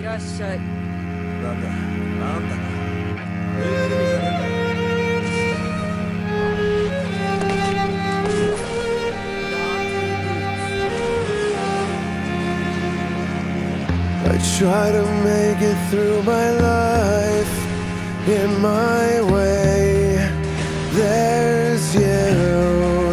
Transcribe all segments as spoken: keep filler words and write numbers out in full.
らっしゃい。 なんだ、なんだか。メール見せてんだ。 I try to make it through my life in my way. There's you.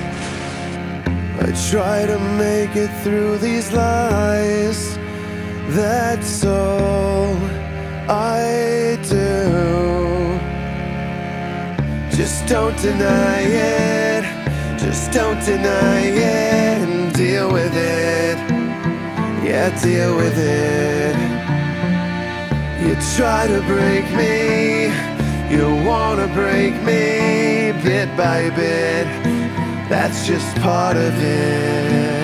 I try to make it through these lies. That's all I do. Just don't deny it. Just don't deny it and deal with it. Yeah, deal with it. You try to break me, you wanna break me bit by bit. That's just part of it.